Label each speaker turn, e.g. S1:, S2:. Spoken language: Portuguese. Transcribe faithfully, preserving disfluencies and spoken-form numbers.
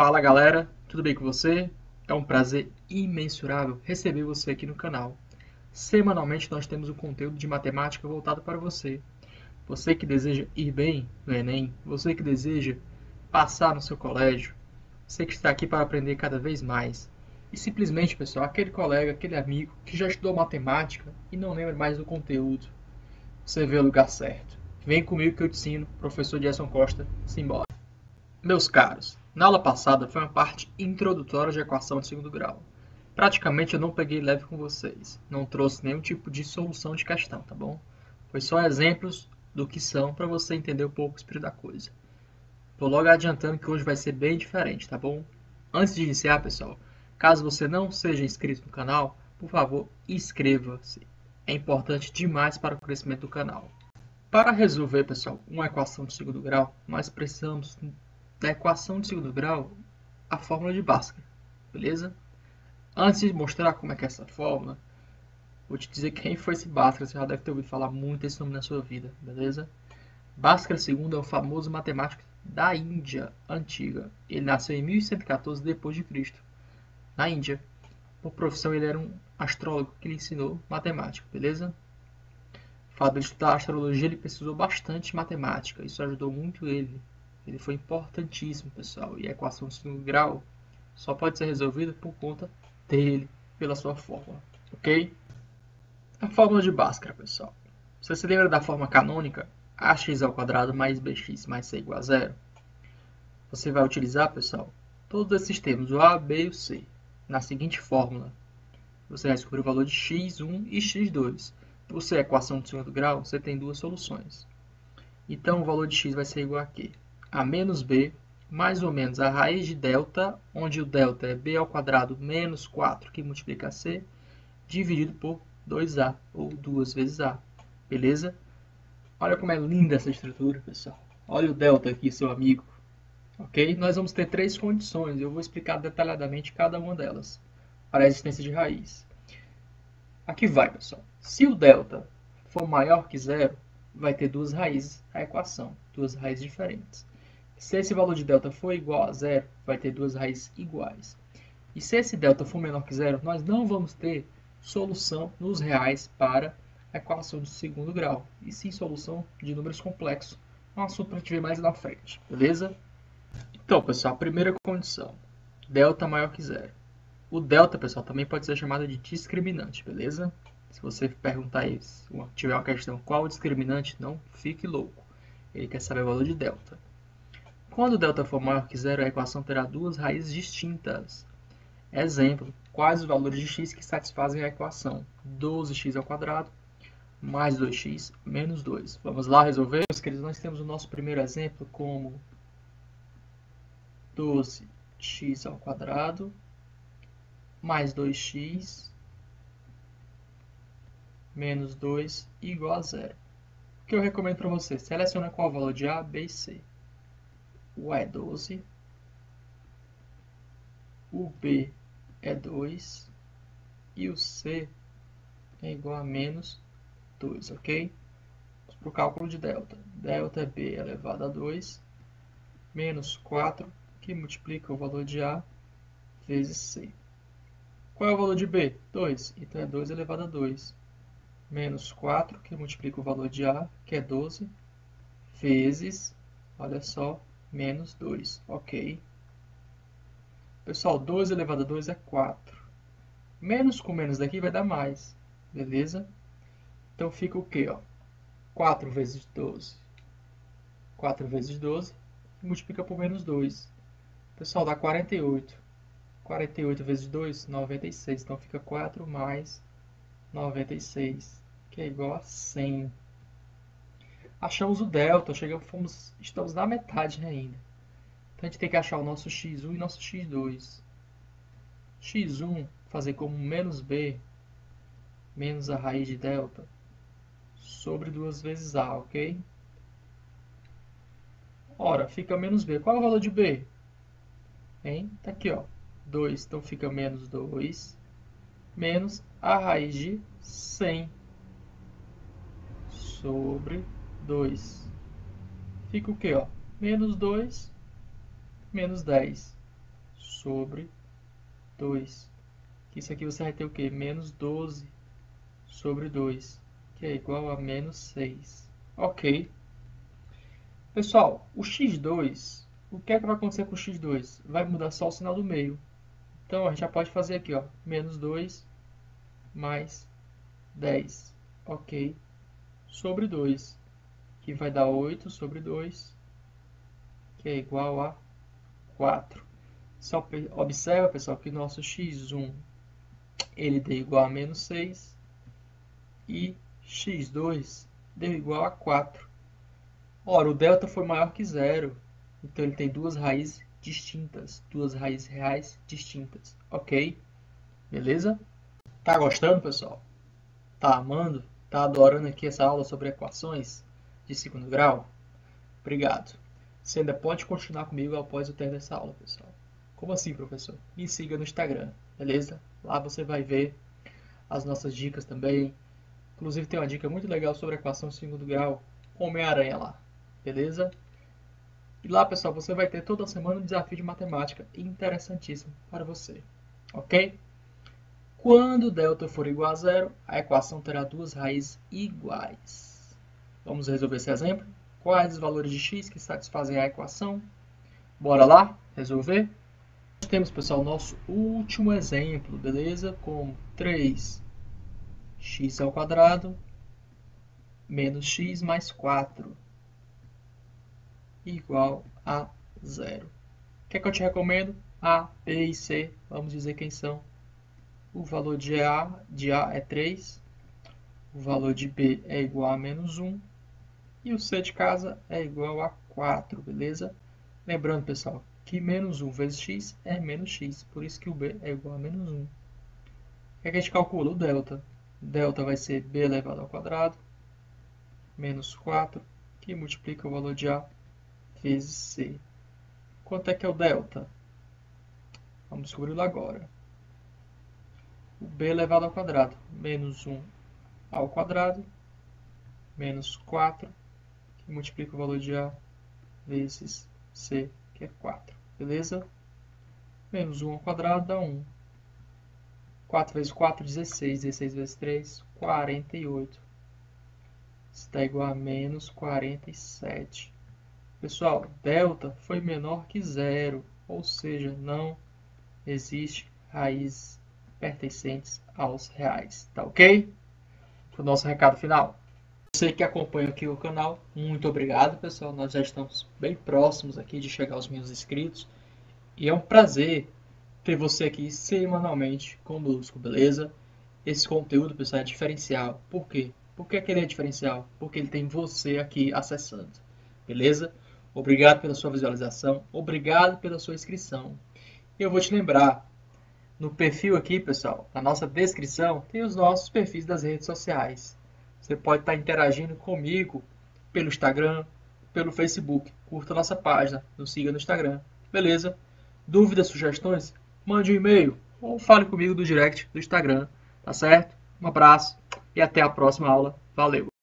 S1: Fala galera, tudo bem com você? É um prazer imensurável receber você aqui no canal. Semanalmente nós temos um conteúdo de matemática voltado para você. Você que deseja ir bem no Enem, você que deseja passar no seu colégio, você que está aqui para aprender cada vez mais. E simplesmente, pessoal, aquele colega, aquele amigo que já estudou matemática e não lembra mais do conteúdo. Você vê o lugar certo. Vem comigo que eu te ensino, professor Gerson Costa, simbora. Meus caros, na aula passada foi uma parte introdutória de equação de segundo grau. Praticamente eu não peguei leve com vocês, não trouxe nenhum tipo de solução de questão, tá bom? Foi só exemplos do que são para você entender um pouco o espírito da coisa. Vou logo adiantando que hoje vai ser bem diferente, tá bom? Antes de iniciar, pessoal, caso você não seja inscrito no canal, por favor, inscreva-se. É importante demais para o crescimento do canal. Para resolver, pessoal, uma equação de segundo grau, nós precisamos da equação de segundo grau, a fórmula de Bhaskara, beleza? Antes de mostrar como é que é essa fórmula, vou te dizer quem foi esse Bhaskara, você já deve ter ouvido falar muito esse nome na sua vida, beleza? Bhaskara segundo é o famoso matemático da Índia antiga. Ele nasceu em mil e cento e quatorze depois de Cristo, na Índia. Por profissão ele era um astrólogo que lhe ensinou matemática, beleza? O fato de estudar astrologia, ele precisou bastante de matemática, isso ajudou muito ele. Ele foi importantíssimo, pessoal, e a equação de segundo grau só pode ser resolvida por conta dele, pela sua fórmula, ok? A fórmula de Bhaskara, pessoal. Você se lembra da forma canônica? Ax ao quadrado mais bx mais c igual a zero. Você vai utilizar, pessoal, todos esses termos, o a, b e o c, na seguinte fórmula. Você vai descobrir o valor de x um e x dois. Por ser equação de segundo grau, você tem duas soluções. Então, o valor de x vai ser igual a quê? A menos b, mais ou menos a raiz de delta, onde o delta é b ao quadrado menos quatro, que multiplica c, dividido por dois a, ou duas vezes a. Beleza? Olha como é linda essa estrutura, pessoal. Olha o delta aqui, seu amigo. Ok? Nós vamos ter três condições. Eu vou explicar detalhadamente cada uma delas para a existência de raiz. Aqui vai, pessoal. Se o delta for maior que zero, vai ter duas raízes a equação, duas raízes diferentes. Se esse valor de delta for igual a zero, vai ter duas raízes iguais. E se esse delta for menor que zero, nós não vamos ter solução nos reais para a equação de segundo grau, e sim solução de números complexos. É um assunto para a gente ver mais na frente, beleza? Então, pessoal, a primeira condição, delta maior que zero. O delta, pessoal, também pode ser chamado de discriminante, beleza? Se você perguntar isso, tiver uma questão qual o discriminante, não fique louco. Ele quer saber o valor de delta. Quando o delta for maior que zero, a equação terá duas raízes distintas. Exemplo, quais os valores de x que satisfazem a equação? doze x ao quadrado mais dois x menos dois. Vamos lá resolver? Meus queridos, nós temos o nosso primeiro exemplo como doze x ao quadrado mais dois x menos dois igual a zero. O que eu recomendo para você? Seleciona qual o valor de a, b e c. O a é doze, o b é dois e o c é igual a menos dois, ok? Vamos para o cálculo de delta. Delta é b elevado a dois menos quatro, que multiplica o valor de a vezes c. Qual é o valor de b? dois. Então é dois elevado a dois. Menos quatro, que multiplica o valor de a, que é doze, vezes, olha só, menos dois. Ok. Pessoal, dois elevado a dois é quatro. Menos com menos daqui vai dar mais. Beleza? Então fica o quê? Ó? quatro vezes doze. quatro vezes doze. Multiplica por menos dois. Pessoal, dá quarenta e oito. quarenta e oito vezes dois, noventa e seis. Então fica quatro mais noventa e seis, que é igual a cem. Achamos o delta, chegamos, fomos, estamos na metade ainda. Então a gente tem que achar o nosso x um e nosso x dois. x um, fazer como menos b, menos a raiz de delta, sobre duas vezes a, ok? Ora, fica menos b. Qual é o valor de b? Hein? Tá aqui, ó. dois, então fica menos dois, menos a raiz de cem sobre dois. Fica o quê? Ó? Menos dois, menos dez. sobre dois. Isso aqui você vai ter o quê? Menos doze sobre dois, que é igual a menos seis. Ok. Pessoal, o x dois, o que é que vai acontecer com o x dois? Vai mudar só o sinal do meio. Então, a gente já pode fazer aqui, ó, menos dois mais dez, ok, sobre dois, que vai dar oito sobre dois, que é igual a quatro. Só observa, pessoal, que nosso x um ele deu igual a menos seis e x dois deu igual a quatro. Ora, o delta foi maior que zero, então ele tem duas raízes distintas, duas raízes reais distintas, ok? Beleza? Tá gostando, pessoal? Tá amando? Tá adorando aqui essa aula sobre equações de segundo grau? Obrigado. Você ainda pode continuar comigo após o término dessa aula, pessoal. Como assim, professor? Me siga no Instagram, beleza? Lá você vai ver as nossas dicas também. Inclusive tem uma dica muito legal sobre equação de segundo grau com Homem-Aranha lá, beleza? E lá, pessoal, você vai ter toda semana um desafio de matemática interessantíssimo para você, ok? Quando delta for igual a zero, a equação terá duas raízes iguais. Vamos resolver esse exemplo? Quais os valores de x que satisfazem a equação? Bora lá resolver? Temos, pessoal, nosso último exemplo, beleza? Com três x ao quadrado menos x mais quatro igual a zero. O que é que eu te recomendo? A, B e C, vamos dizer quem são. O valor de A, de A é três, o valor de B é igual a menos um e o C de casa é igual a quatro, beleza? Lembrando, pessoal, que menos um vezes x é menos x, por isso que o B é igual a menos um. O que é que a gente calcula? O delta. Delta vai ser B elevado ao quadrado menos quatro, que multiplica o valor de A vezes C. Quanto é que é o delta? Vamos descobri-lo agora. O B elevado ao quadrado, menos um ao quadrado, menos quatro, que multiplica o valor de A vezes C, que é quatro. Beleza? Menos um ao quadrado dá um. quatro vezes quatro, dezesseis. dezesseis vezes três, quarenta e oito. Isso está igual a menos quarenta e sete. Pessoal, delta foi menor que zero, ou seja, não existe raízes pertencentes aos reais. Tá ok? O nosso recado final. Você que acompanha aqui o canal, muito obrigado, pessoal. Nós já estamos bem próximos aqui de chegar aos mil inscritos. E é um prazer ter você aqui semanalmente conosco, beleza? Esse conteúdo, pessoal, é diferencial. Por quê? Por que ele é diferencial? Porque ele tem você aqui acessando, beleza? Obrigado pela sua visualização, obrigado pela sua inscrição. E eu vou te lembrar, no perfil aqui, pessoal, na nossa descrição, tem os nossos perfis das redes sociais. Você pode estar interagindo comigo pelo Instagram, pelo Facebook. Curta a nossa página, nos siga no Instagram, beleza? Dúvidas, sugestões? Mande um e-mail ou fale comigo no direct do Instagram, tá certo? Um abraço e até a próxima aula. Valeu!